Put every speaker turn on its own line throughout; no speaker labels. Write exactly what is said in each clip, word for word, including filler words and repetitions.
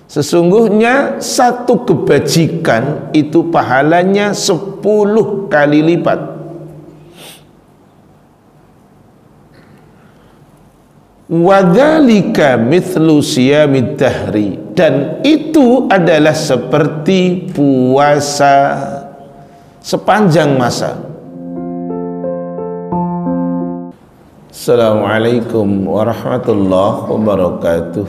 Sesungguhnya satu kebajikan itu pahalanya sepuluh kali lipat. Wadzalika mithlu siyamid dahri, dan itu adalah seperti puasa sepanjang masa. Assalamualaikum warahmatullahi wabarakatuh.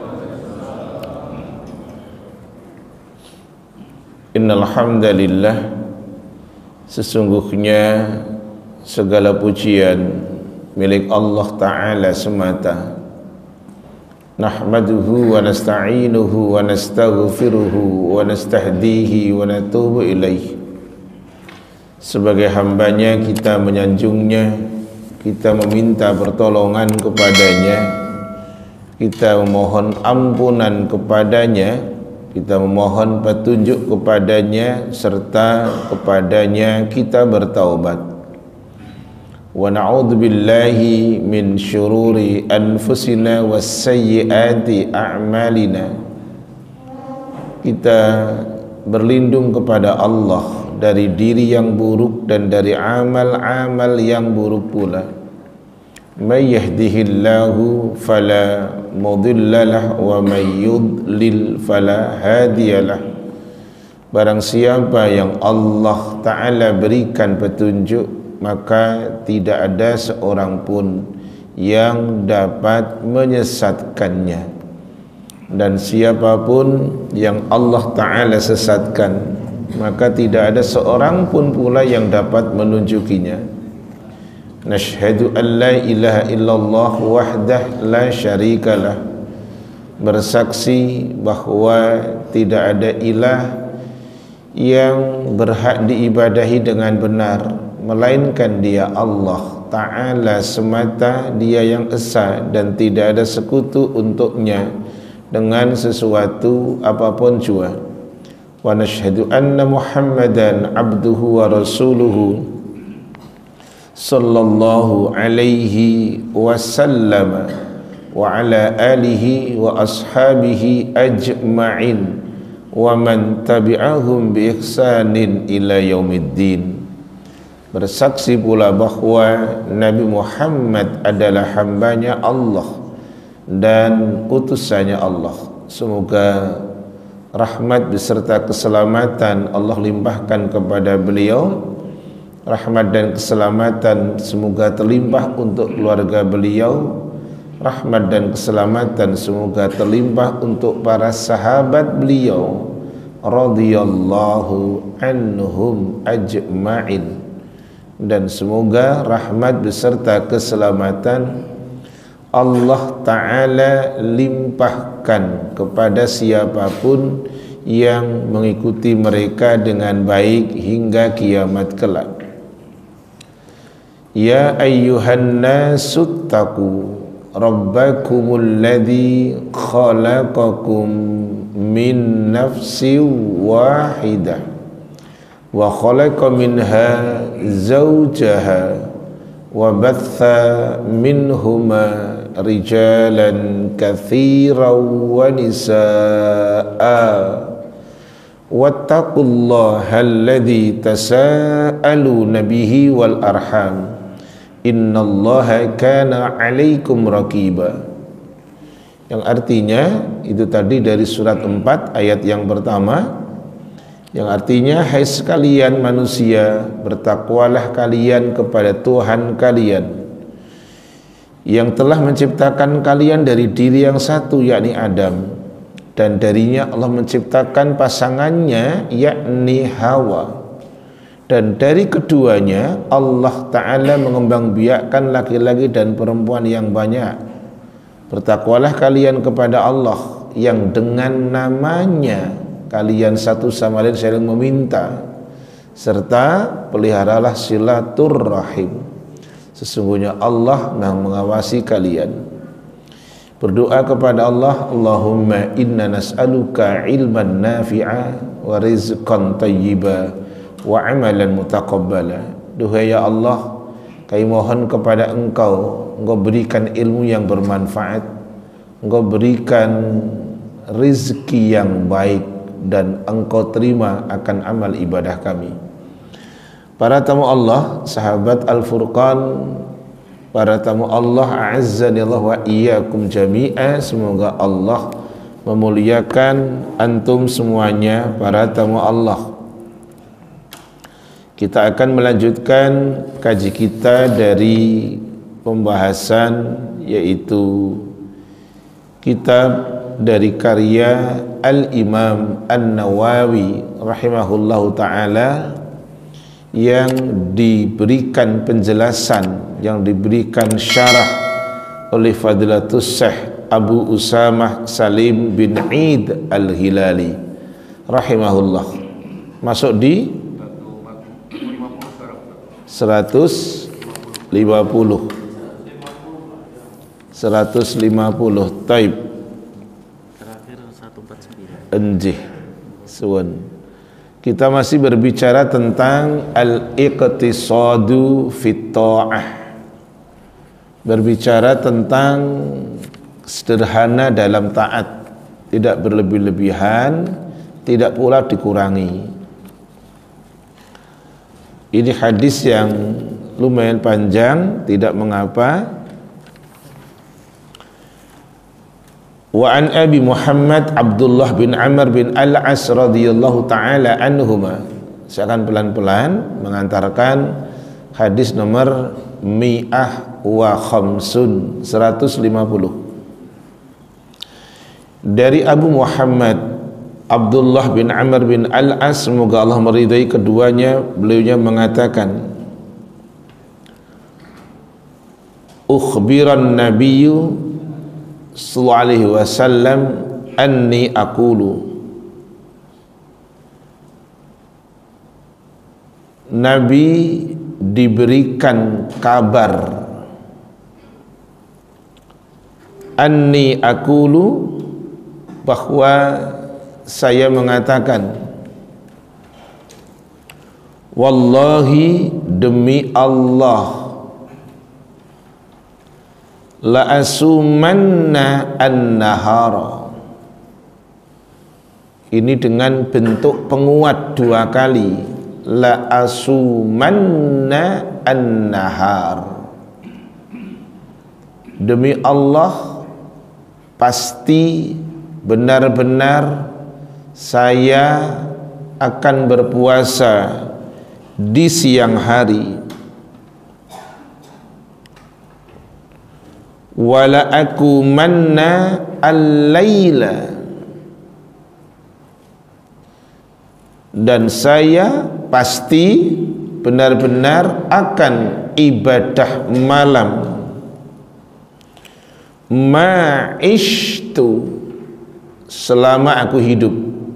Innal hamdalillah, sesungguhnya segala pujian milik Allah Ta'ala semata. Nahmaduhu wa nasta'inuhu wa nastaghfiruhu wa nastahdihi wa natubu ilaih. Sebagai hambanya kita menyanjungnya, kita meminta pertolongan kepadanya, kita memohon ampunan kepadanya, kita memohon petunjuk kepadanya, serta kepadanya kita bertaubat. Wa na'udzu billahi min syururi anfusina was sayyiati a'malina. Kita berlindung kepada Allah dari diri yang buruk dan dari amal-amal yang buruk pula. May yahdihillahu fala mudhillalah wa may yudlil fala hadiyalah. Barang siapa yang Allah Ta'ala berikan petunjuk, maka tidak ada seorang pun yang dapat menyesatkannya, dan siapapun yang Allah Ta'ala sesatkan, maka tidak ada seorang pun pula yang dapat menunjukinya. Nashhadu an la ilaha illallah wahdah la syarikalah, bersaksi bahwa tidak ada ilah yang berhak diibadahi dengan benar melainkan Dia Allah Ta'ala semata, Dia yang esa dan tidak ada sekutu untuknya dengan sesuatu apapun jua. Wa nashhadu anna Muhammadan abduhu wa rasuluhu sallallahu alaihi wasallam wa ala alihi wa ashabihi ajma'in wa man tabi'ahum bi ihsanin ila yaumiddin. Bersaksi pula bahwa Nabi Muhammad adalah hambanya Allah dan utusannya Allah. Semoga rahmat beserta keselamatan Allah limpahkan kepada beliau. Rahmat dan keselamatan semoga terlimpah untuk keluarga beliau. Rahmat dan keselamatan semoga terlimpah untuk para sahabat beliau radhiyallahu anhum ajma'in. Dan semoga rahmat beserta keselamatan Allah Ta'ala limpahkan kepada siapapun yang mengikuti mereka dengan baik hingga kiamat kelak. Ya ayyuhan nasu taqu rabbakumul ladzi khalaqakum min nafsin wahidah wa khalaqa minha zawjaha wa batha minhuma rijalan katsiran wa nisaa'a wattaqullaha alladzi tasaaluna bihi wal arham innallaha kana 'alaikum raqiba. Yang artinya itu tadi dari surat empat ayat yang pertama, yang artinya, hai sekalian manusia, bertakwalah kalian kepada Tuhan kalian yang telah menciptakan kalian dari diri yang satu, yakni Adam, dan darinya Allah menciptakan pasangannya, yakni Hawa, dan dari keduanya Allah Ta'ala mengembangbiakkan laki-laki dan perempuan yang banyak. Bertakwalah kalian kepada Allah yang dengan namanya kalian satu sama lain saling meminta, serta peliharalah silaturrahim. Sesungguhnya Allah yang mengawasi kalian. Berdoa kepada Allah, Allahumma inna nas'aluka ilman nafi'a wa rizqan tayyiba wa amalan mutaqabbala. Duhai ya Allah, kami mohon kepada Engkau, Engkau berikan ilmu yang bermanfaat, Engkau berikan rizki yang baik dan Engkau terima akan amal ibadah kami. Para tamu Allah, sahabat Al-Furqan, para tamu Allah, a'azzanillah wa iyyakum jami'a, semoga Allah memuliakan antum semuanya, para tamu Allah. Kita akan melanjutkan kaji kita dari pembahasan yaitu kitab dari karya Al-Imam An-Nawawi rahimahullahu ta'ala, yang diberikan penjelasan, yang diberikan syarah oleh Fadilatus Syekh Abu Usamah Salim bin Eid Al-Hilali rahimahullah. Masuk di seratus lima puluh seratus lima puluh. Taib
terakhir seratus empat puluh sembilan.
Enjih suwun. Kita masih berbicara tentang al-iqtisadu fit ta'ah, berbicara tentang sederhana dalam taat, tidak berlebih-lebihan, tidak pula dikurangi. Ini hadis yang lumayan panjang, tidak mengapa. Wa an Abi Muhammad Abdullah bin Amr bin Al-As radhiyallahu taala anhuma. Saya akan pelan-pelan mengantarkan hadis nomor mi'ah wa khamsun, seratus lima puluh. Dari Abu Muhammad Abdullah bin Amr bin Al-As, semoga Allah meridai keduanya, beliaunya mengatakan, ukhbiran nabiyyu sallallahu alaihi wasallam anni aqulu, Nabi diberikan kabar, anni aqulu, bahwa saya mengatakan, wallahi, demi Allah, la asumanna an-nahara. Ini dengan bentuk penguat dua kali, la asumanna an-nahar. Demi Allah, pasti benar-benar saya akan berpuasa di siang hari. Wala aku manna al-laila, dan saya pasti benar-benar akan ibadah malam. Ma'ishtu, selama aku hidup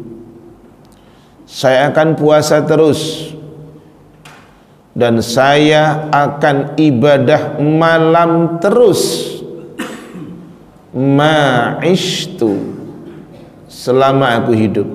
saya akan puasa terus, dan saya akan ibadah malam terus. Ma'ishtu, selama aku hidup.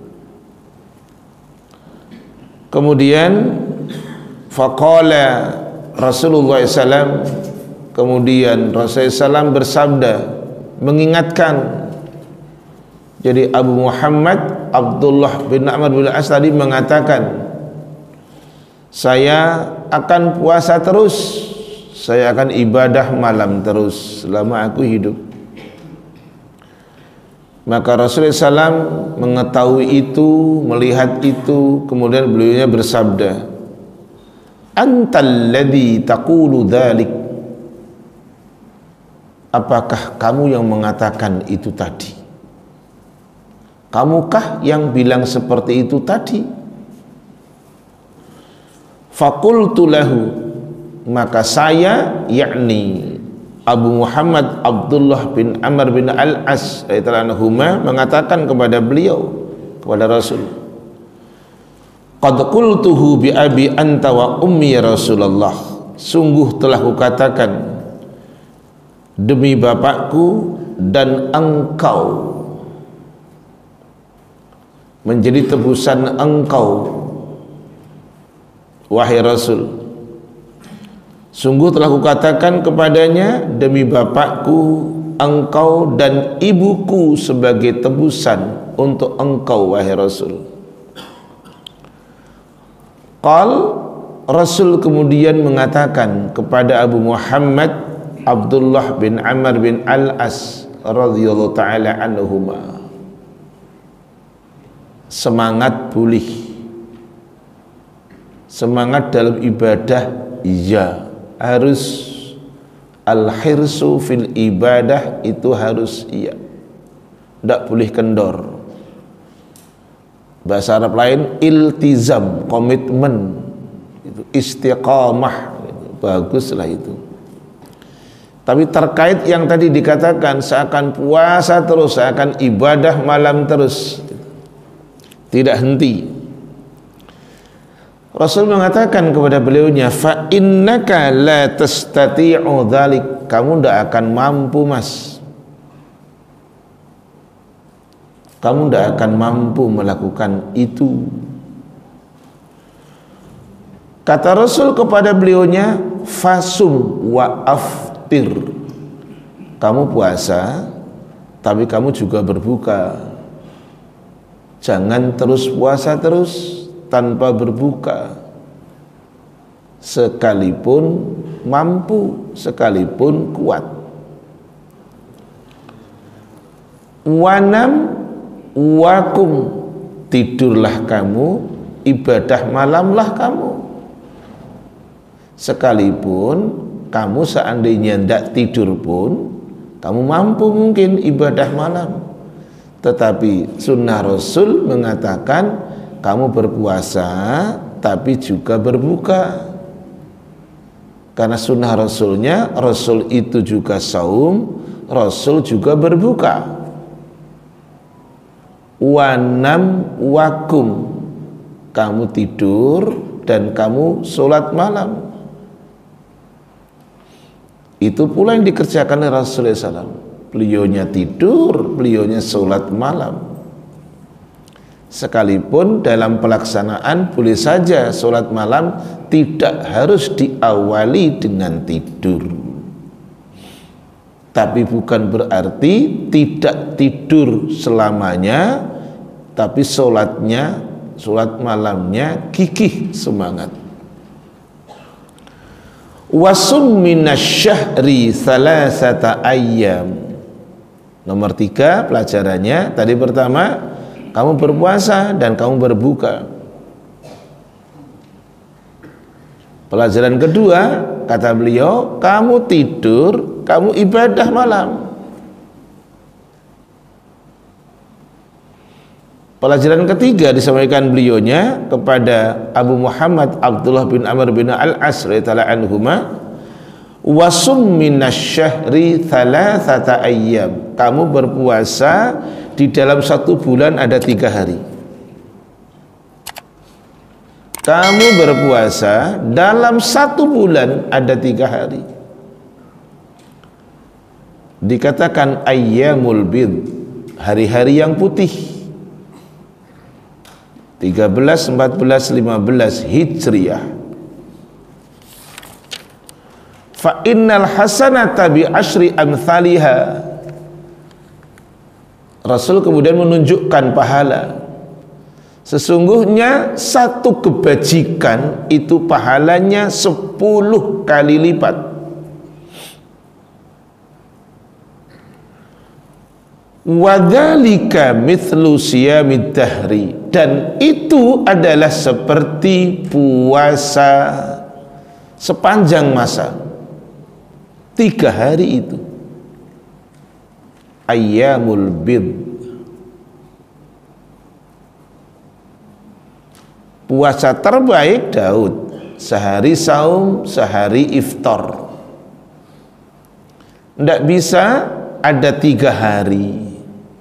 Kemudian faqala Rasulullah sallallahu alaihi wasallam, kemudian Rasulullah sallallahu alaihi wasallam bersabda, mengingatkan. Jadi Abu Muhammad Abdullah bin Amr bin Al-As tadi mengatakan, saya akan puasa terus, saya akan ibadah malam terus selama aku hidup. Maka Rasulullah sallallahu alaihi wasallam mengetahui itu, melihat itu, kemudian beliaunya bersabda, antal ladzi taqulu dzalik, apakah kamu yang mengatakan itu tadi? Kamukah yang bilang seperti itu tadi? Faqultu lahu, maka saya, yakni Abu Muhammad Abdullah bin Amr bin Al-As radhiyallahu anhuma, mengatakan kepada beliau, kepada Rasul, qad qultuhu bi abi anta wa ummi ya Rasulullah, sungguh telah kukatakan demi bapakku dan engkau, menjadi tebusan engkau wahai Rasul. Sungguh telah kukatakan kepadanya demi bapakku engkau dan ibuku sebagai tebusan untuk engkau wahai Rasul. Qal, Rasul kemudian mengatakan kepada Abu Muhammad Abdullah bin Amr bin Al-As radhiyallahu ta'ala anhuma, semangat pulih, semangat dalam ibadah, iya, harus al-hirsu fil ibadah, itu harus iya, tidak boleh kendor. Bahasa Arab lain iltizam, komitmen, itu istiqamah, baguslah itu. Tapi terkait yang tadi dikatakan seakan puasa terus, seakan ibadah malam terus, tidak henti. Rasul mengatakan kepada beliaunya, fa innaka la tastati'u dzalik, kamu tidak akan mampu mas, kamu tidak akan mampu melakukan itu. Kata Rasul kepada beliaunya, fasum wa aftir, kamu puasa tapi kamu juga berbuka, jangan terus puasa terus tanpa berbuka, sekalipun mampu, sekalipun kuat. Wanam wakum, tidurlah kamu, ibadah malamlah kamu, sekalipun kamu seandainya tidak tidur pun kamu mampu mungkin ibadah malam. Tetapi sunnah Rasul mengatakan kamu berpuasa tapi juga berbuka, karena sunnah Rasulnya, Rasul itu juga saum, Rasul juga berbuka. Wanam wakum, kamu tidur dan kamu sholat malam. Itu pula yang dikerjakan oleh Rasulullah shallallahu alaihi wasallam. Beliaunya tidur, beliaunya sholat malam. Sekalipun dalam pelaksanaan boleh saja sholat malam tidak harus diawali dengan tidur, tapi bukan berarti tidak tidur selamanya, tapi sholatnya, sholat malamnya gigih semangat. Wasum minasyahri salasata ayyam. Nomor tiga pelajarannya tadi, pertama, kamu berpuasa dan kamu berbuka. Pelajaran kedua, kata beliau, kamu tidur, kamu ibadah malam. Pelajaran ketiga disampaikan beliaunya kepada Abu Muhammad Abdullah bin Amr bin Al-As radhiyallahu anhuma, wasum minasyahri thalathata ayyam, kamu berpuasa di dalam satu bulan ada tiga hari. Kamu berpuasa dalam satu bulan ada tiga hari. Dikatakan ayyamul bid, hari-hari yang putih, tiga belas, empat belas, lima belas Hijriah. Fa innal hasanata bi asyri amthaliha. Rasul kemudian menunjukkan pahala. Sesungguhnya satu kebajikan itu pahalanya sepuluh kali lipat. Wadzalika mithlu siyamid dahri, dan itu adalah seperti puasa sepanjang masa, tiga hari itu. Ayyamul bid, puasa terbaik Daud, sehari saum, sehari iftar. Tidak bisa ada tiga hari,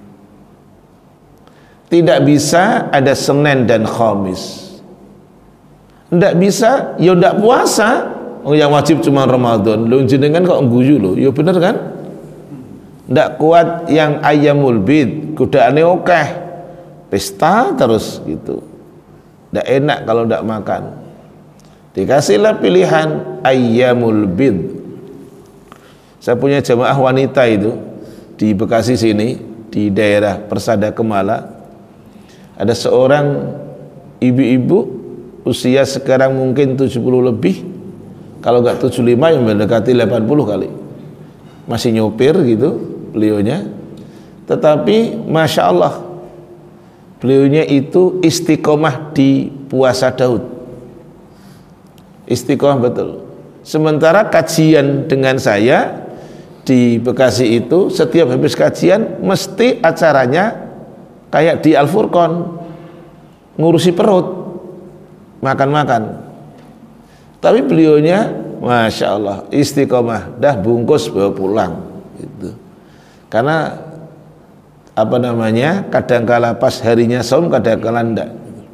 tidak bisa ada Senin dan Khamis, tidak bisa, ya tidak puasa. Oh, yang wajib cuma Ramadan. Lu jenengan kok ngguyu lo, ya bener kan? Tidak kuat yang ayyamul bid, godaane okeh, pesta terus gitu. Tidak enak kalau tidak makan. Dikasihlah pilihan ayyamul bid. Saya punya jamaah wanita itu, di Bekasi sini, di daerah Persada Kemala, ada seorang ibu-ibu usia sekarang mungkin tujuh puluh lebih, kalau nggak tujuh puluh lima yang mendekati delapan puluh kali, masih nyopir gitu beliaunya, tetapi Masya Allah beliaunya itu istiqomah di puasa Daud, istiqomah betul. Sementara kajian dengan saya di Bekasi itu setiap habis kajian mesti acaranya kayak di Al-Furqon, ngurusi perut, makan-makan. Tapi beliaunya Masya Allah istiqomah, dah bungkus bawa pulang gitu. Karena apa namanya, kadangkala pas harinya saum, kadangkala enggak.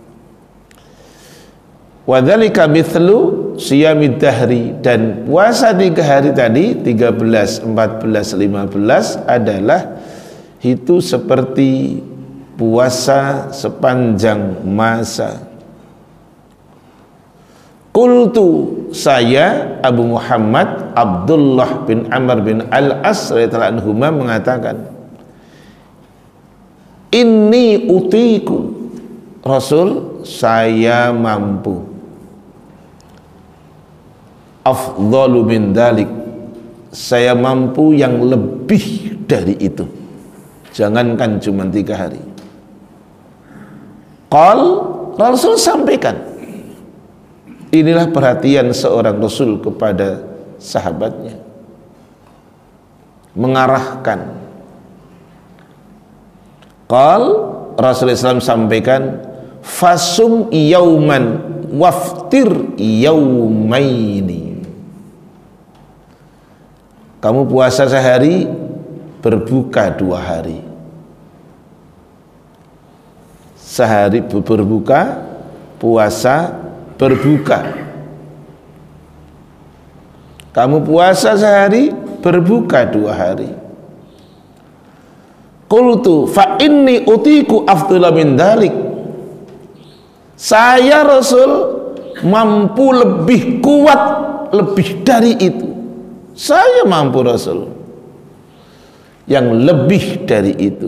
Wadzalika mithlu siyamid dahri, dan puasa tiga hari tadi tiga belas, empat belas, lima belas adalah itu seperti puasa sepanjang masa. Qultu, saya Abu Muhammad Abdullah bin Amr bin Al-As radhiyallahu anhu mengatakan, inni utiku, Rasul saya mampu, afdalu min dalik, saya mampu yang lebih dari itu, jangankan cuma tiga hari. Qal, Rasul sampaikan, inilah perhatian seorang Rasul kepada sahabatnya, mengarahkan. Qal, Rasulullah shallallahu alaihi wasallam sampaikan, fasum yauman waftir yaumaini, kamu puasa sehari, berbuka dua hari. Sehari berbuka, puasa, berbuka. Kamu puasa sehari, berbuka dua hari. Qultu fa inni utiku afdala min dalik, saya Rasul mampu lebih kuat, lebih dari itu. Saya mampu Rasul yang lebih dari itu.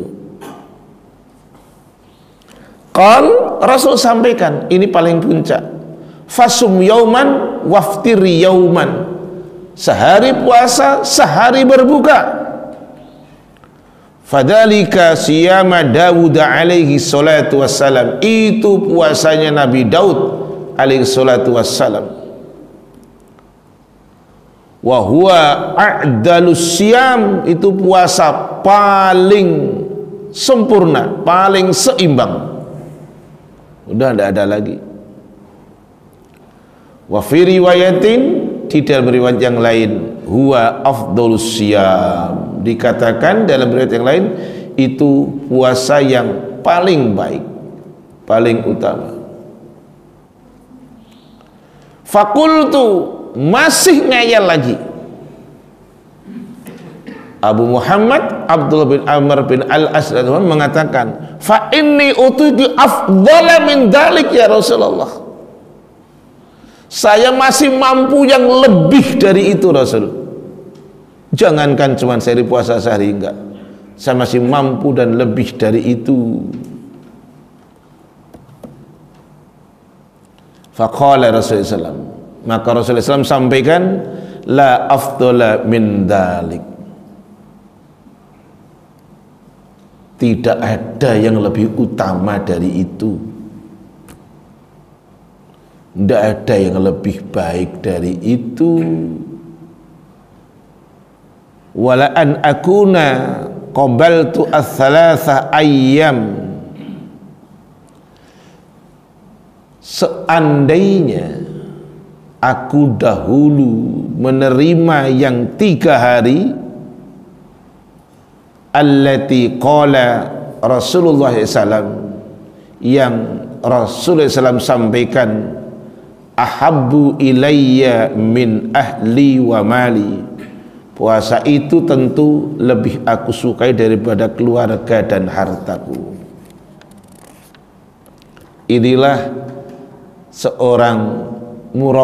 Qal, Rasul sampaikan, ini paling puncak, fasum yauman waftir yauman, sehari puasa, sehari berbuka. Fadhalika siyama Dawud alaihi salatu wassalam, itu puasanya Nabi Daud alaihi salatu wassalam. Wa huwa a'dalus siyam, itu puasa paling sempurna, paling seimbang, udah tidak ada lagi. Wa fi riwayatin, di dalam riwayat yang lain, huwa afdalus siyam, dikatakan dalam riwayat yang lain itu puasa yang paling baik, paling utama. Fakultu, masih ngayal lagi Abu Muhammad Abdullah bin Amr bin Al-As mengatakan, fa inni utitu afdala min dalik ya Rasulullah, saya masih mampu yang lebih dari itu Rasul. Jangankan cuma sehari puasa sehari, enggak, saya masih mampu dan lebih dari itu. Faqala Rasulullah sallallahu alaihi wasallam, maka Rasulullah sallallahu alaihi wasallam sampaikan, la afdala min dalik, tidak ada yang lebih utama dari itu, tidak ada yang lebih baik dari itu. Wala an akuna qabaltu ats-tsalatsa ayyam, seandainya aku dahulu menerima yang tiga hari, allati qala Rasulullah sallallahu alaihi wasallam, yang Rasulullah sallallahu alaihi wasallam sampaikan, ahabbu ilayya min ahli wa mali, puasa itu tentu lebih aku sukai daripada keluarga dan hartaku. Inilah seorang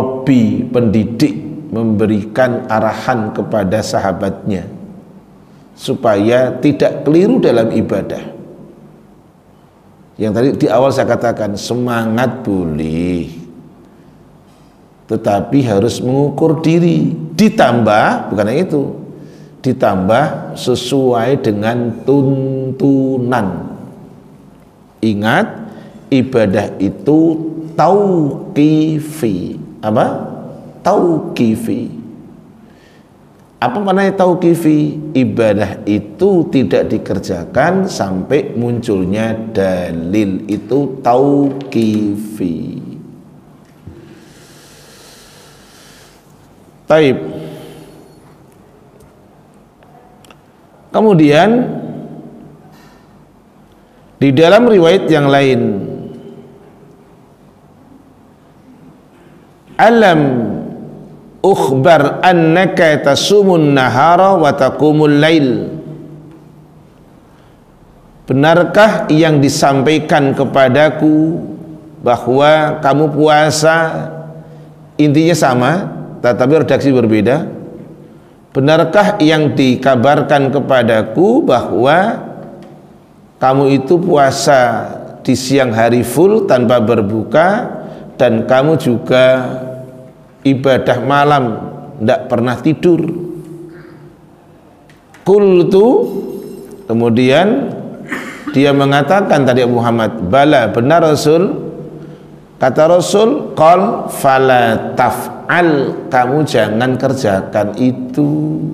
murabbi, pendidik, memberikan arahan kepada sahabatnya supaya tidak keliru dalam ibadah. Yang tadi di awal saya katakan, semangat boleh, tetapi harus mengukur diri, ditambah, bukan itu, ditambah sesuai dengan tuntunan. Ingat, ibadah itu tauqifi. Apa? Tauqifi. Apa maknanya tauqifi? Ibadah itu tidak dikerjakan sampai munculnya dalil. Itu tauqifi. Taib. Kemudian di dalam riwayat yang lain, alam ukhbar annaka tasumun nahara wa taqumul lail. Benarkah yang disampaikan kepadaku bahwa kamu puasa, intinya sama tetapi redaksi berbeda? Benarkah yang dikabarkan kepadaku bahwa kamu itu puasa di siang hari full tanpa berbuka, dan kamu juga ibadah malam tidak pernah tidur? Qultu, kemudian dia mengatakan tadi Muhammad, bala, benar Rasul. Kata Rasul, qal fala taf'al, kamu jangan kerjakan itu.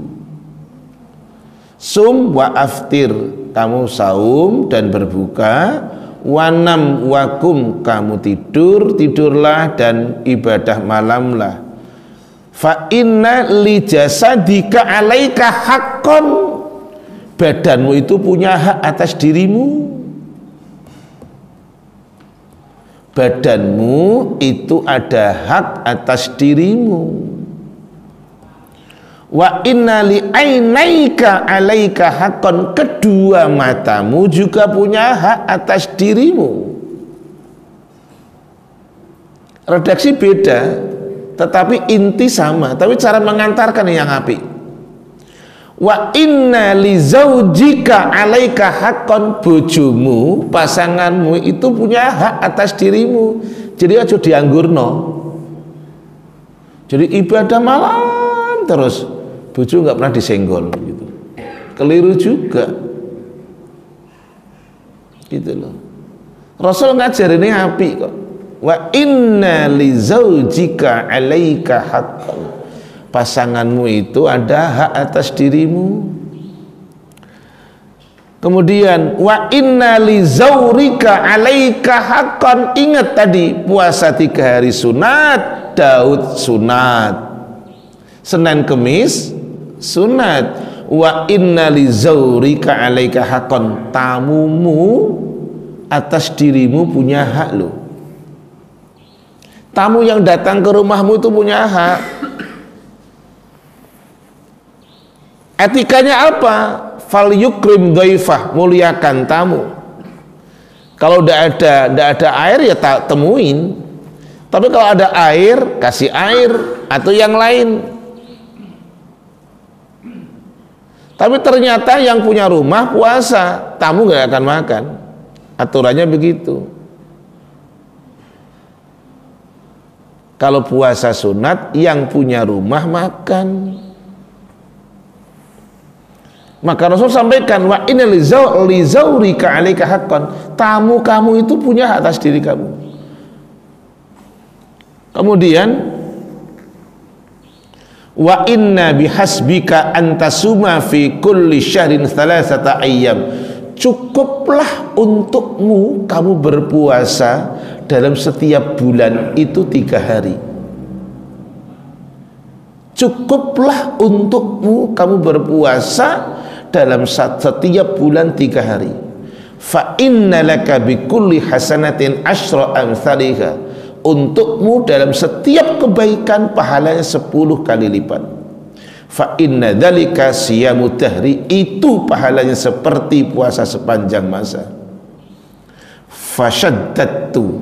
Sum wa aftir, kamu saum dan berbuka. Wanam wakum, kamu tidur, tidurlah dan ibadah malamlah. Fa inna li jasadika alaika haqqan, badanmu itu punya hak atas dirimu. Badanmu itu ada hak atas dirimu. Wa inna li ainaika alaika haqqan, kedua matamu juga punya hak atas dirimu. Redaksi beda tetapi inti sama, tapi cara mengantarkan yang apik. Wa inna li zaujika alaika haqqan, bojomu, pasanganmu itu punya hak atas dirimu. Jadi aja dianggurno. Jadi ibadah malam terus, bojo nggak pernah disenggol gitu. Keliru juga. Gitu loh. Rasul ngajar ini apik kok. Wa inna li zaujika alaika haqqan, pasanganmu itu ada hak atas dirimu. Kemudian wa inna li zaurika alaika haqqan, ingat tadi puasa tiga hari sunat, Daud sunat, Senin Kemis sunat. Wa inna li zaurika alaika haqqan, tamumu atas dirimu punya hak loh. Tamu yang datang ke rumahmu itu punya hak. Etikanya apa? Fal yukrim dhaifah, muliakan tamu. Kalau tidak ada tidak ada air ya tak temuin. Tapi kalau ada air, kasih air atau yang lain. Tapi ternyata yang punya rumah puasa, tamu nggak akan makan. Aturannya begitu. Kalau puasa sunat, yang punya rumah makan. Maka Rasul sampaikan, wa inna li zaurika alaika haqqan, tamu kamu itu punya hak atas diri kamu. Kemudian wa inna bihasbika antasuma fi kulli syahrin thalathata ayyam, cukuplah untukmu kamu berpuasa dalam setiap bulan itu tiga hari. Cukuplah untukmu kamu berpuasa dalam setiap bulan tiga hari. Fa inna laka bi kulli hasanatin asyra amsalika, untukmu dalam setiap kebaikan pahalanya sepuluh kali lipat. Fa inna dzalika siyamu dahri, itu pahalanya seperti puasa sepanjang masa. Fasyaddatu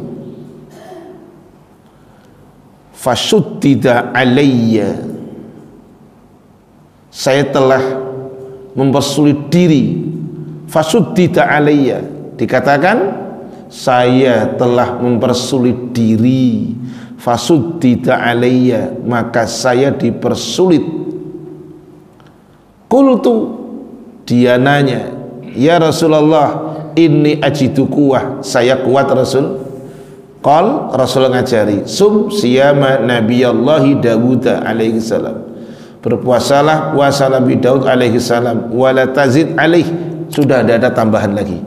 fashuddida alayya, saya telah mempersulit diri. Fasuddita alayya, dikatakan saya telah mempersulit diri. Fasuddita alayya, maka saya dipersulit. Qultu, dia nanya, ya Rasulullah, inni ajidu kuwah, saya kuat Rasul. Qal, Rasul ngajari, sum siyama nabiyallahi Dawud alaihi salam, berpuasalah puasa Nabi Daud alaihi salam, wala tazid alaih, sudah tidak ada tambahan lagi.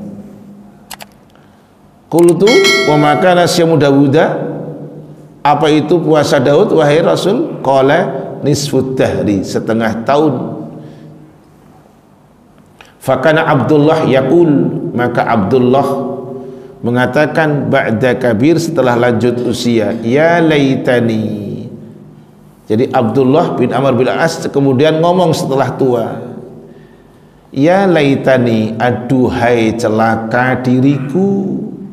Qultu wa makana siyamu Dawuda, apa itu puasa Daud wahai Rasul? Qala nisfud dahri, setengah tahun. Fakana Abdullah yaqul, maka Abdullah mengatakan ba'da kabir, setelah lanjut usia, ya laitani. Jadi Abdullah bin Amr bin As kemudian ngomong setelah tua, ya laitani, aduhai celaka diriku,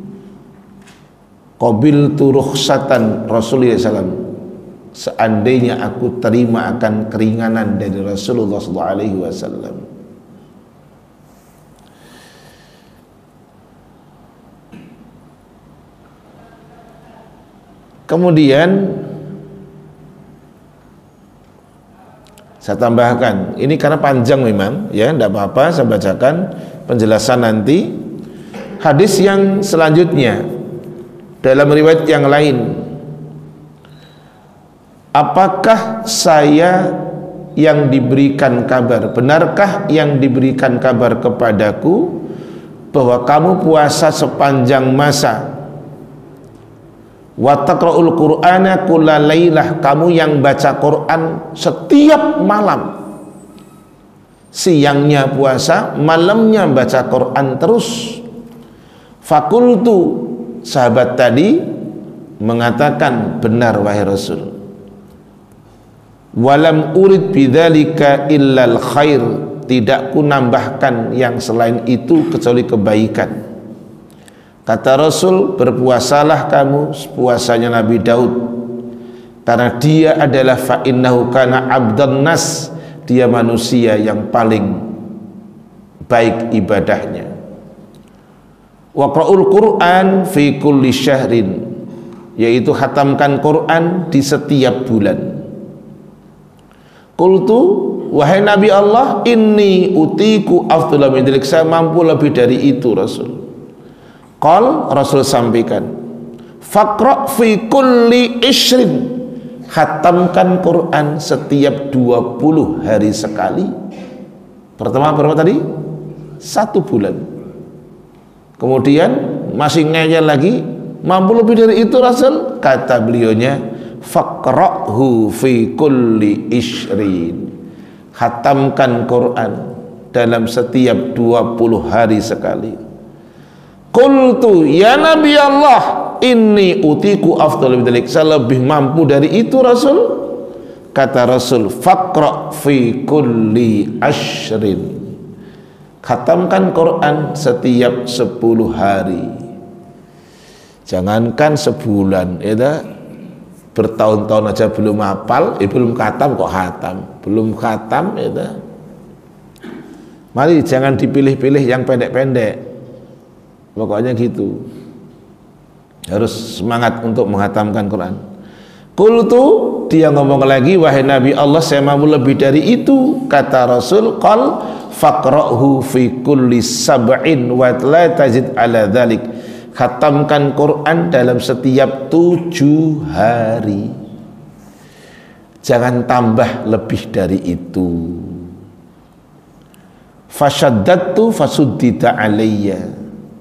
qabiltu rukhsatan Rasulullah sallallahu alaihi wasallam, seandainya aku terima akan keringanan dari Rasulullah sallallahu alaihi wasallam. Kemudian saya tambahkan, ini karena panjang memang ya, tidak apa-apa saya bacakan penjelasan nanti. Hadis yang selanjutnya dalam riwayat yang lain, apakah saya yang diberikan kabar, benarkah yang diberikan kabar kepadaku bahwa kamu puasa sepanjang masa, wa taqra'ul qur'ana kulla lailah, kamu yang baca Quran setiap malam, siangnya puasa, malamnya baca Quran terus. Fakultu, sahabat tadi mengatakan, benar wahai Rasul, walam urid bidzalika illal khair, tidak ku nambahkan yang selain itu kecuali kebaikan. Kata Rasul, berpuasalah kamu puasanya Nabi Daud, karena dia adalah fa innahu kana abdan nas, dia manusia yang paling baik ibadahnya. Wa qra'ul Qur'an fi kulli syahrin, yaitu khatamkan Quran di setiap bulan. Qultu, wahai Nabi Allah, inni utiku afdala min dzalik, saya mampu lebih dari itu Rasul. Qal, Rasul sampaikan, faqra fi kulli ishrin, khatamkan Quran setiap dua puluh hari sekali. Pertama berapa tadi? Satu bulan. Kemudian masih ngeyel lagi, mampu lebih dari itu Rasul. Kata beliaunya, faqra'hu fi kulli ishrin, khatamkan Quran dalam setiap dua puluh hari sekali. Qultu, ya Nabi Allah, inni utiku afdal bidzalik, saya lebih mampu dari itu Rasul. Kata Rasul, faqra fi kulli ashrin, khatamkan Quran setiap sepuluh hari. Jangankan sebulan, ya, bertahun-tahun aja belum hafal, eh, belum khatam kok khatam, belum khatam, ya. Mari jangan dipilih-pilih yang pendek-pendek. Pokoknya gitu, harus semangat untuk menghatamkan Quran. Qultu, dia ngomong lagi, wahai Nabi Allah, saya mampu lebih dari itu. Kata Rasul, qal faqra'hu fi kulli sab'in wa la tajid ala dhalik, khatamkan Quran dalam setiap tujuh hari, jangan tambah lebih dari itu. Fasyaddatu fasuddita alayya,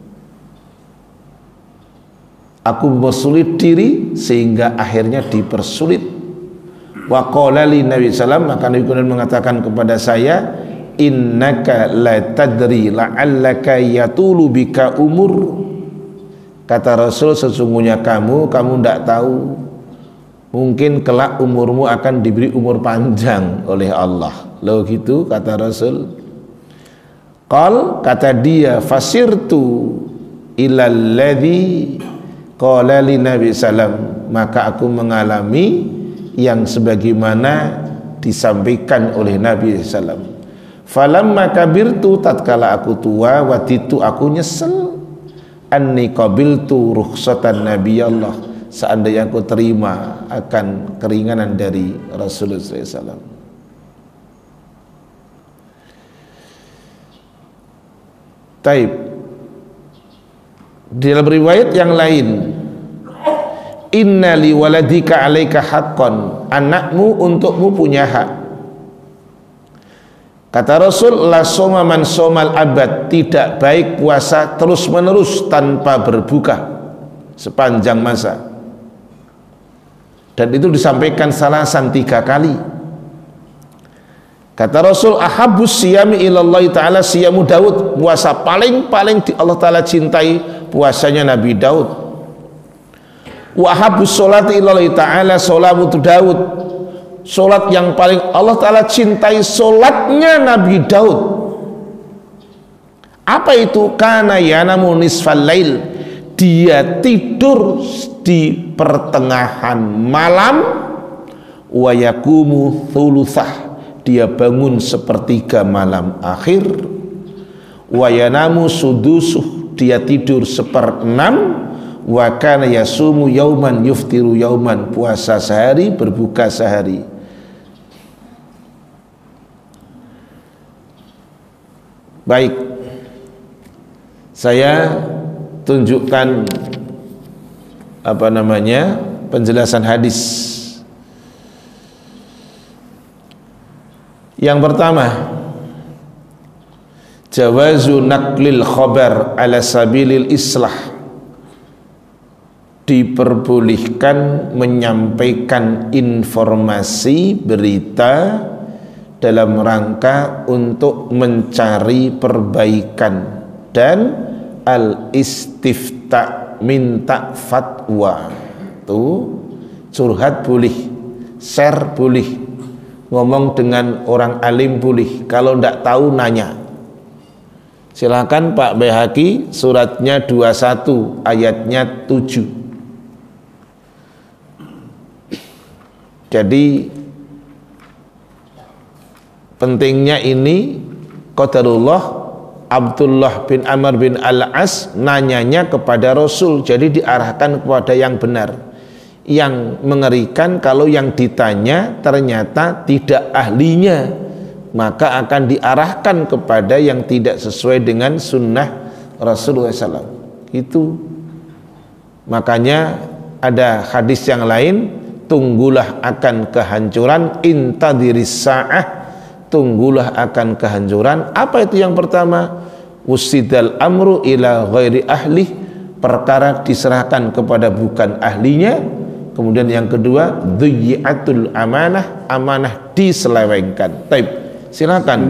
aku mempersulit diri sehingga akhirnya dipersulit. Wa qala li Nabi sallam, maka Nabi kemudian mengatakan kepada saya, innaka la tadri la'allaka yatulu bika umur, kata Rasul, sesungguhnya kamu kamu tidak tahu, mungkin kelak umurmu akan diberi umur panjang oleh Allah. Loh gitu kata Rasul. Qal, kata dia, fasirtu ilal ladzi qala li Nabi sallam, maka aku mengalami yang sebagaimana disampaikan oleh Nabi sallam. Falamma kabirtu, tatkala aku tua, waditu aku nyesel, anni qabiltu rukhsatan Nabi Allah, seandainya aku terima akan keringanan dari Rasulullah sallallahu alaihi wasallam. Taib. Di dalam riwayat yang lain, inna li waladika alaika haqqan, anakmu untukmu punya hak. Kata Rasul, la soma man somal abad, tidak baik puasa terus menerus tanpa berbuka sepanjang masa. Dan itu disampaikan salasan tiga kali. Kata Rasul, ahabbus siyami ilallahi ta'ala siyamu Daud, puasa paling-paling di Allah Ta'ala cintai puasanya Nabi Daud. Wa ahabbus sholati ilallahi ta'ala sholamu Daud, sholat yang paling Allah Ta'ala cintai sholatnya Nabi Daud. Apa itu? Kana yanamu nisfal lail, dia tidur di pertengahan malam, wa yakumu thuluthah, dia bangun sepertiga malam akhir, wa yanamu sudusuh, dia tidur seperenam, wa kana yasumu yauman yuftiru yauman, puasa sehari berbuka sehari. Baik, saya tunjukkan apa namanya penjelasan hadis. Yang pertama, jawazu naklil khabar ala sabilil islah, diperbolehkan menyampaikan informasi berita dalam rangka untuk mencari perbaikan, dan al istifta, minta fatwa. Tuh, curhat boleh, share boleh, ngomong dengan orang alim boleh, kalau tidak tahu nanya. Silakan Pak Baihaqi, suratnya dua puluh satu ayatnya tujuh. Jadi pentingnya ini, qadarullah, Abdullah bin Amr bin Al-As nanyanya kepada Rasul, jadi diarahkan kepada yang benar. Yang mengerikan kalau yang ditanya ternyata tidak ahlinya, maka akan diarahkan kepada yang tidak sesuai dengan sunnah Rasulullah shallallahu alaihi wasallam. Itu makanya ada hadis yang lain, tunggulah akan kehancuran, intadiris sa'ah, tunggulah akan kehancuran. Apa itu yang pertama? Wusidal amru ila ghairi ahli, perkara diserahkan kepada bukan ahlinya. Kemudian yang kedua, dhuyyatul amanah, amanah diselewengkan. Taib, silakan.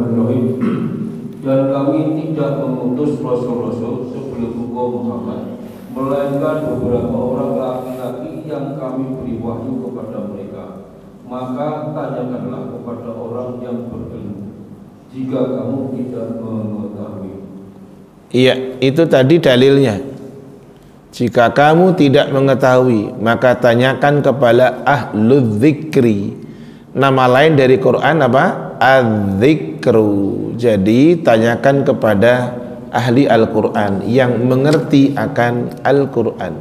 Dan kami tidak mengutus rasul-rasul sebelum engkau Muhammad, melainkan beberapa orang laki-laki yang kami beri wahyu kepada mereka. Maka tanyakanlah kepada orang yang berilmu, jika kamu tidak mengetahui.
Iya, itu tadi dalilnya. Jika kamu tidak mengetahui, maka tanyakan kepada ahlu dzikri. Nama lain dari Quran apa? Az-dzikru. Jadi tanyakan kepada ahli Al-Quran yang mengerti akan Al-Quran.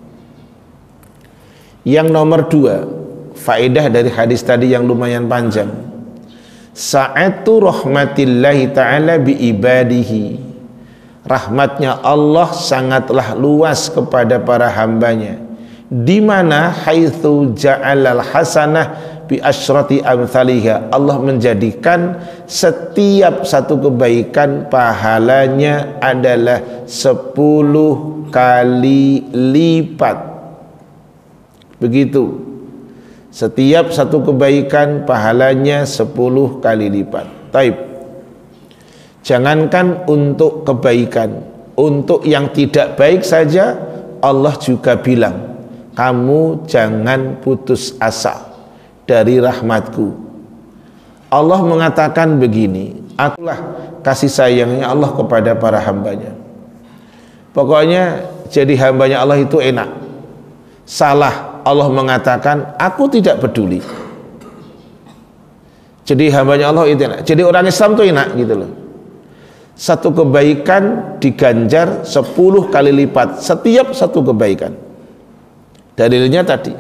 Yang nomor dua, faedah dari hadis tadi yang lumayan panjang. Sa'atu rahmatillahi ta'ala bi ibadihi, rahmatnya Allah sangatlah luas kepada para hambanya, di mana haitsu ja'alal hasanah bi asyrati amsalihha, Allah menjadikan setiap satu kebaikan pahalanya adalah sepuluh kali lipat. Begitu, setiap satu kebaikan pahalanya sepuluh kali lipat. Taib, jangankan untuk kebaikan, untuk yang tidak baik saja Allah juga bilang, kamu jangan putus asa dari rahmatku. Allah mengatakan begini, akulah kasih sayangnya Allah kepada para hambanya. Pokoknya jadi hambanya Allah itu enak. Salah, Allah mengatakan aku tidak peduli. Jadi hambanya Allah itu enak. Jadi orang Islam tuh enak gitu loh. Satu kebaikan diganjar sepuluh kali lipat setiap satu kebaikan. Dalilnya tadi,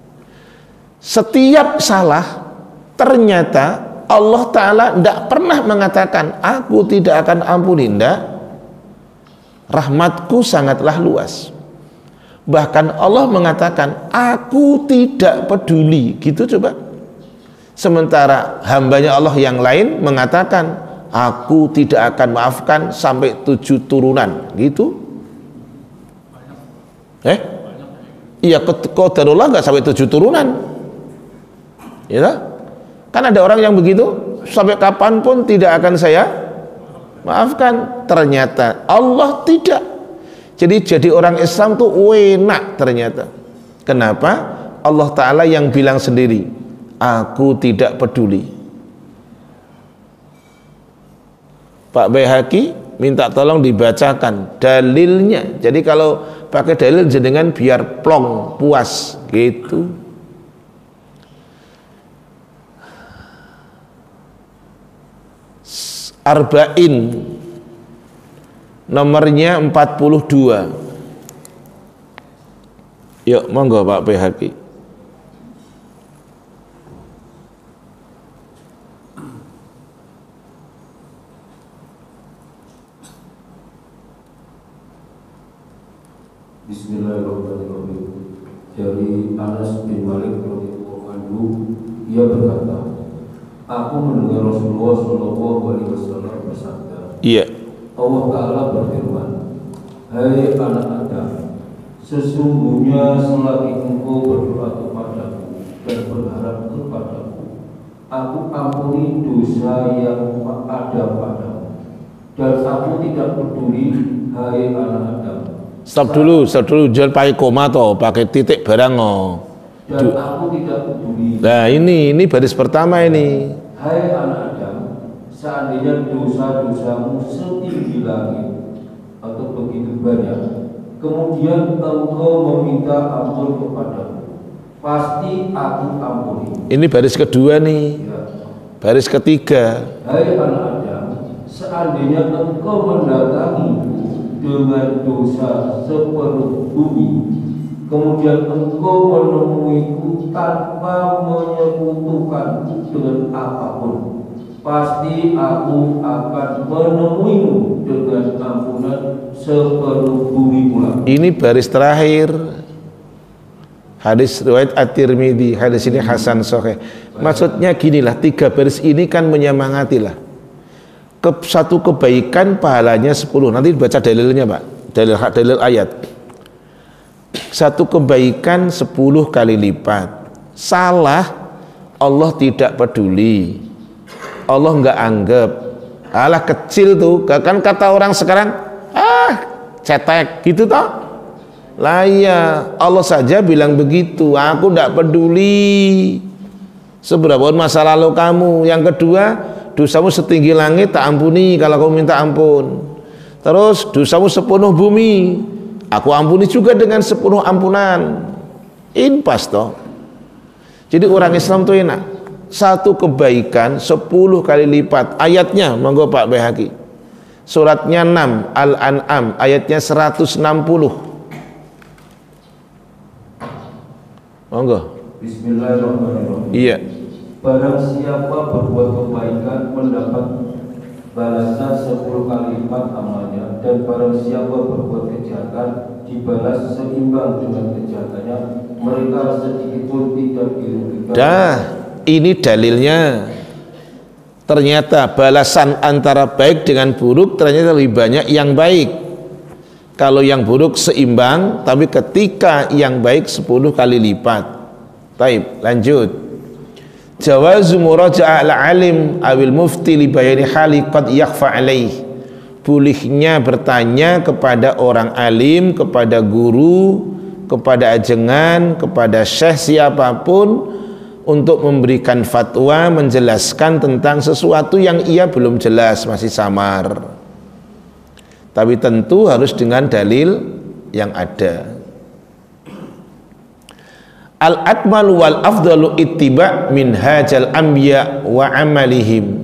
setiap salah ternyata Allah Ta'ala tidak pernah mengatakan aku tidak akan ampuni. Tidak, rahmatku sangatlah luas. Bahkan Allah mengatakan aku tidak peduli, gitu coba. Sementara hambanya Allah yang lain mengatakan aku tidak akan maafkan sampai tujuh turunan, gitu. Eh? Iya, qadarullah nggak sampai tujuh turunan. Ya, kan ada orang yang begitu, sampai kapanpun tidak akan saya maafkan. Ternyata Allah tidak. Jadi jadi orang Islam tuh enak ternyata. Kenapa? Allah Ta'ala yang bilang sendiri, aku tidak peduli. Pak Baihaqi minta tolong dibacakan dalilnya. Jadi kalau pakai dalil jenengan biar plong, puas gitu. Arba'in nomornya empat puluh dua. Yuk monggo Pak Baihaqi.
Bismillahirrahmanirrahim. Dari Anas bin Malik radhiyallahu anhu, ia berkata, aku mendengar Rasulullah shallallahu alaihi wasallam bersabda,
iya,
Allah Ta'ala berfirman, hai anak Adam, sesungguhnya selagi engkau berdoa kepadaku dan berharap kepadaku, aku ampuni dosa yang ada padamu, dan aku tidak peduli, hai anak Adam.
Stop dulu, stop dulu, jangan pakai koma toh, pakai titik barang oh.
Dan aku tidak peduli.
Nah ini, ini baris pertama ini.
Hai anak Adam, seandainya dosa-dosamu setinggi langit atau begitu banyak, kemudian engkau meminta ampun kepadaku, pasti aku ampuni. Ini
baris kedua nih.
Ya.
Baris ketiga.
Hai anak Adam, seandainya engkau mendatangiku dengan dosa sepenuh bumi, kemudian engkau menemuiku tanpa menyekutukanku dengan apapun, pasti aku akan menemuimu dengan ampunan sepenuh bumi pula. Ini
baris terakhir. Hadis riwayat At-Tirmidzi, hadis ini hasan sahih. Maksudnya ginilah, tiga baris ini kan menyemangati lah. Ke, satu kebaikan pahalanya sepuluh. Nanti baca dalilnya Pak, dalil dalil ayat. Satu kebaikan sepuluh kali lipat. Salah Allah tidak peduli, Allah nggak anggap. Alah kecil tuh, kan kata orang sekarang, ah cetek gitu toh. Lah iya, Allah saja bilang begitu, aku tidak peduli seberapa masa lalu kamu. Yang kedua, dosamu setinggi langit tak ampuni kalau kamu minta ampun. Terus dosamu sepenuh bumi, aku ampuni juga dengan sepenuh ampunan. Impas toh. Jadi orang Islam tuh enak, satu kebaikan sepuluh kali lipat. Ayatnya monggo Pak Baihaqi, suratnya enam Al-An'am ayatnya seratus enam puluh. Monggo.
Bismillahirrahmanirrahim.
Iya.
Barang siapa berbuat kebaikan mendapat balasan sepuluh kali lipat amalnya, dan barang siapa berbuat kejahatan dibalas seimbang dengan kejahatannya, mereka sedikit pun tidak dirugikan. Dah,
ini dalilnya. Ternyata balasan antara baik dengan buruk ternyata lebih banyak yang baik. Kalau yang buruk seimbang, tapi ketika yang baik sepuluh kali lipat. Taib, lanjut. Jawazu muraja'a al-alim awil mufti li bayani hali qad yakhfa alaih. Bolehnya bertanya kepada orang alim, kepada guru, kepada ajengan, kepada syekh siapapun untuk memberikan fatwa, menjelaskan tentang sesuatu yang ia belum jelas, masih samar. Tapi tentu harus dengan dalil yang ada. al-akmalu wal afdalu ittiba' minhajal anbiya wa amalihim.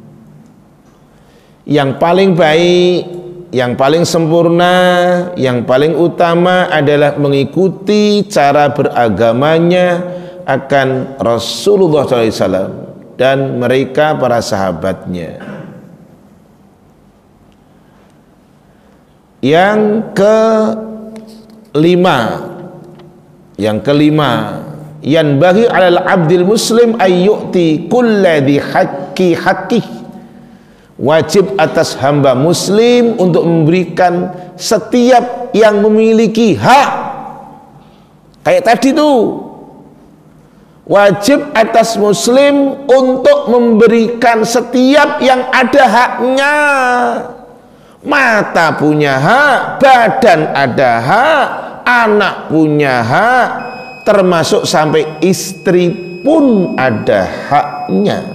Yang paling baik, yang paling sempurna, yang paling utama adalah mengikuti cara beragamanya akan Rasulullah shallallahu alaihi wasallam dan mereka para sahabatnya. Yang kelima, yang kelima, yang bagi alal abdil muslim ayyuti kulladhi haqqi haqqih. Wajib atas hamba muslim untuk memberikan setiap yang memiliki hak. Kayak tadi tuh, wajib atas muslim untuk memberikan setiap yang ada haknya. Mata punya hak, badan ada hak, anak punya hak, termasuk sampai istri pun ada haknya.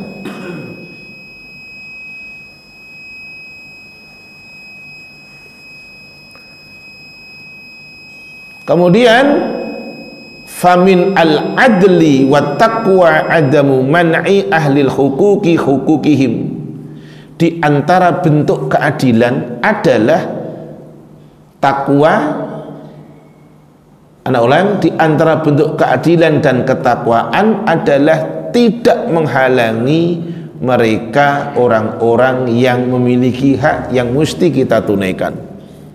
Kemudian famin al-adli wa taqwa adamu man'i ahlil hukuki hukukihim. Di antara bentuk keadilan adalah takwa. Anak ulang, di antara bentuk keadilan dan ketakwaan adalah tidak menghalangi mereka orang-orang yang memiliki hak yang mesti kita tunaikan.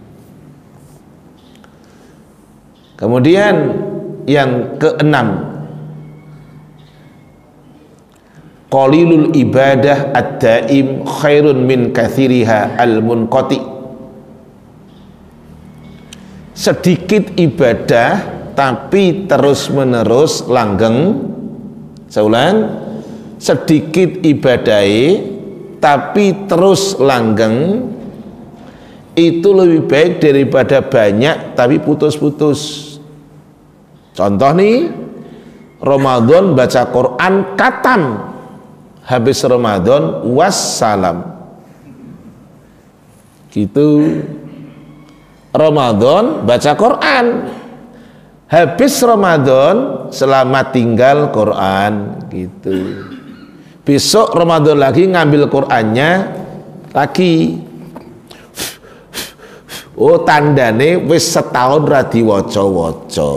Kemudian yang keenam, qalilul ibadah ad-daim khairun min kathiriha al-munqati. Sedikit ibadah tapi terus menerus langgeng. Saya ulang, sedikit ibadai tapi terus langgeng itu lebih baik daripada banyak tapi putus-putus. Contoh nih, Ramadan baca Quran katam, habis Ramadan wassalam. Gitu. Ramadan baca Quran, habis Ramadan selamat tinggal Quran. Gitu. Besok Ramadan lagi ngambil Qurannya lagi. Oh, tandane wis setahun ra diwaca-waca.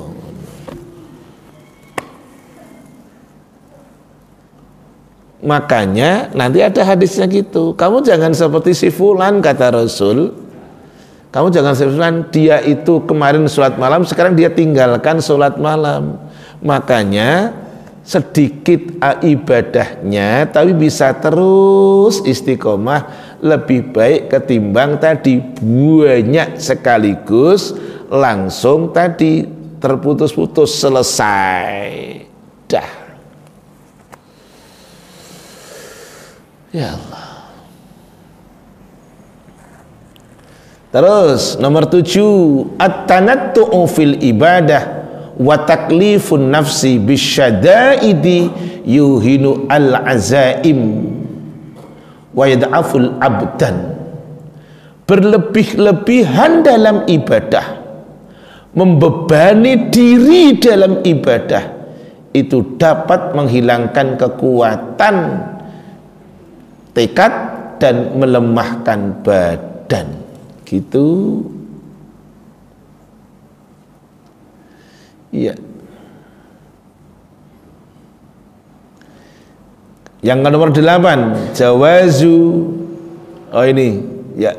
Makanya nanti ada hadisnya gitu. Kamu jangan seperti si fulan, kata Rasul. Kamu jangan seperti fulan, dia itu kemarin sholat malam, sekarang dia tinggalkan sholat malam. Makanya sedikit ibadahnya tapi bisa terus istiqomah lebih baik ketimbang tadi banyak sekaligus langsung tadi terputus-putus selesai dah. Ya Allah. Terus nomor tujuh, at-tanattu'u fil ibadah wa taklifun nafsi bisyadaidi yuhinu al-azaim wa yad'aful abdan. Berlebih-lebihan dalam ibadah, membebani diri dalam ibadah, itu dapat menghilangkan kekuatan tekad dan melemahkan badan. Gitu. Iya. Yang nomor delapan, jawazu. Oh ini, ya.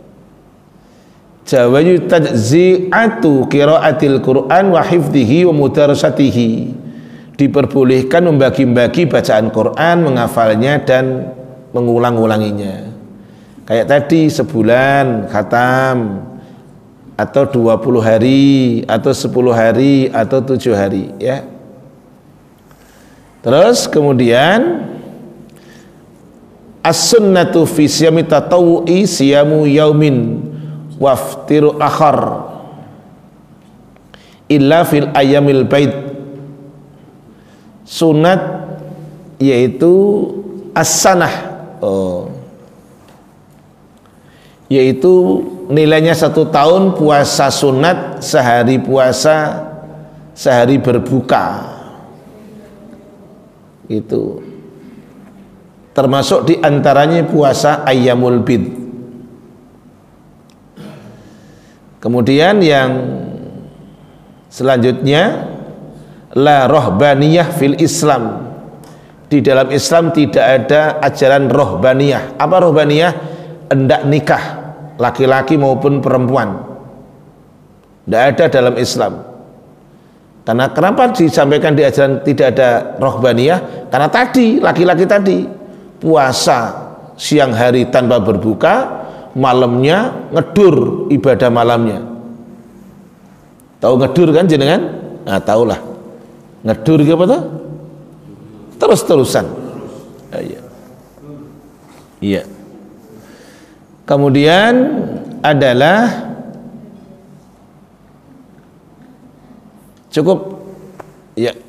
Jawazu tajzi'atu qiraatil Qur'an wa hifdhihi wa mudarasatihi. Diperbolehkan membagi-bagi bacaan Quran, menghafalnya dan mengulang-ulanginya. Kayak tadi sebulan khatam, atau dua puluh hari, atau sepuluh hari, atau tujuh hari, ya. Terus kemudian as-sunnatu fi siyami tatawu'i siyamu yaumin waftiru akhar illa fil ayamil bait. Sunat yaitu as-sanah, oh. Yaitu nilainya satu tahun puasa sunat, sehari puasa, sehari berbuka. Itu termasuk diantaranya puasa ayyamul bid. Kemudian yang selanjutnya, la rohbaniyah fil Islam. Di dalam Islam tidak ada ajaran rohbaniyah. Apa rohbaniyah? Hendak nikah laki-laki maupun perempuan. Tidak ada dalam Islam. Karena kenapa disampaikan di ajaran tidak ada rohbaniyah? Karena tadi laki-laki tadi puasa siang hari tanpa berbuka, malamnya ngedur ibadah malamnya. Tahu ngedur kan jenengan? Nah, tahulah. Ngedur apa tuh? Terus-terusan. Ah, iya. Iya. Kemudian adalah cukup ya